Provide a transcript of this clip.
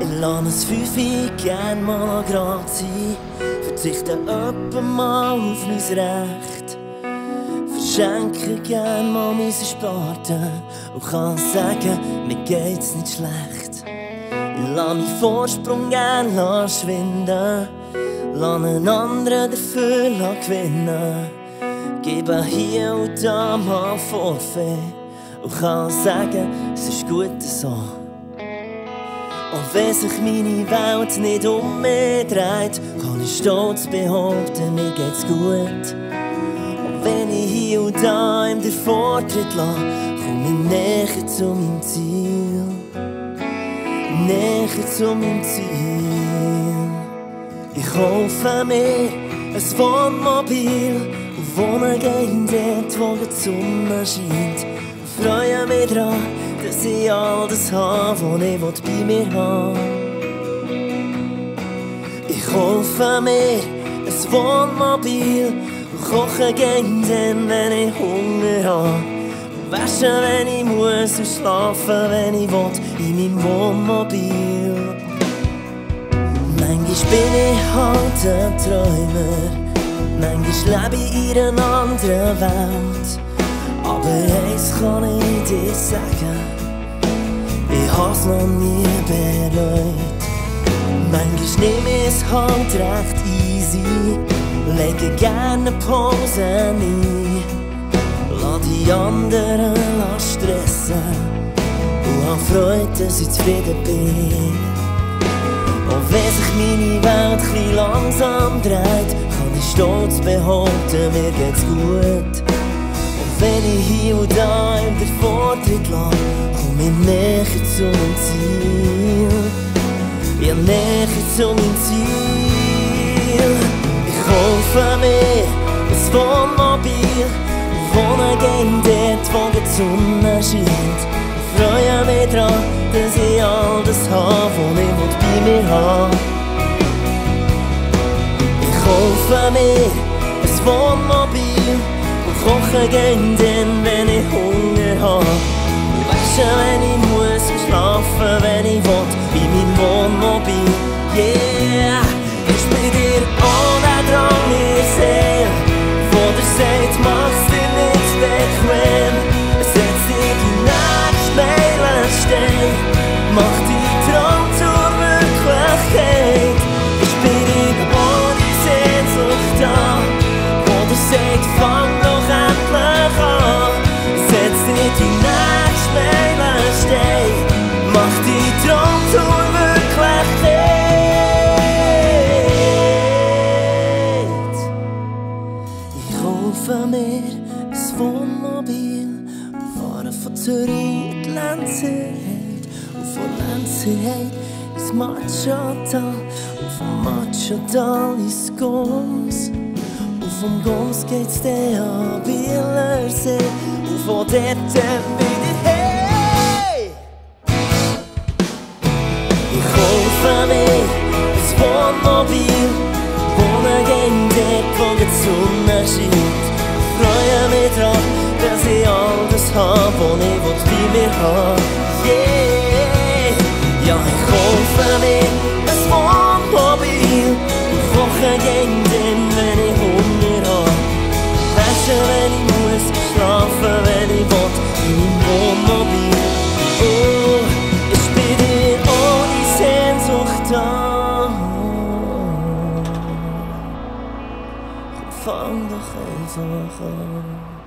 Ich lasse es 5 gern mal grad sein, verzichte öppe mal auf mein Recht, verschenke gern mal mein Ersparten und kann sagen, mir geht's nicht schlecht. Ich lasse meinen Vorsprung gern schwinden, lasse einen anderen dafür gewinnen, gebe hier und da mal Vorfee und kann sagen, es ist gut so. Und wenn sich meine Welt nicht um mich dreht, kann ich stolz behaupten, mir geht's gut. Und wenn ich hier und da ihm den Vortritt lasse, komme ich näher zu meinem Ziel. Näher zu meinem Ziel. Ich kaufe mir ein Wohnmobil und wohne gern dort, wo die Sonne scheint. Und freue mich daran, dass ich all das habe, was ich bei mir haben will. Ich kaufe mir ein Wohnmobil und koche gern dann, wenn ich Hunger habe. Und wasche, wenn ich muss und schlafe, wenn ich will, in meinem Wohnmobil. Manchmal bin ich halt ein Träumer, manchmal lebe ich in einer anderen Welt. Aber eins kann ich dir sagen, ich hab's noch nie bereut. Manchmal nehme ich's halt recht easy, lege gerne Pause ein, lass die anderen stressen und hab Freude, dass ich zufrieden bin. Und wenn sich meine Welt chli langsam dreht, kann ich stolz behaupten, mir geht's gut. Und wenn ich hier und da ihm den Vortritt lasse, komm ich näher zu meinem Ziel. Ja, näher zu meinem Ziel. Ich kaufe mir ein Wohnmobil und wohne gern dort, wo die Sonne scheint. Ich freue mich daran, dass ich all das habe, was ich bei mir habe. Ich kaufe mir ein Wohnmobil und koche gern dann, wenn ich Hunger habe. Und wasche, wenn ich muss und schlafe, wenn ich will, in meinem Wohnmobil. Yeah, ich bin dir ohne Drang in der Seele, wo der sagt, mach's dir nicht bequem. Setz dir die nächste Meilenstein, mach die Traum zur Wirklichkeit. Ich bin dir ohne Sehnsucht da, wo der sagt, fang doch endlich an. Setz dir die nächste Meilenstein, mach die Traum zur Wirklichkeit. Ich kaufe mir ein Wohnmobil und fahre von Zürich in die Lenzerheide und von Lenzerheide ins Matschatal und vom Matschatal ins Goms. Und vom Goms geht's dann an Bielersee und von dort dann wieder hey! Ich kaufe mir ein Wohnmobil, wohne gern dort, wo die Sonne scheint. Ich freue mich daran, dass ich all das habe, was ich bei mir habe. Yeah! Ja, ich kaufe mir ein Wohnmobil und koche gern dann, wenn ich Hunger habe. Wasche, wenn ich muss, schlafe, wenn ich will, in meinem Wohnmobil. Oh, ich bin dir ohne Sehnsucht da. Komm, fang doch einfach an.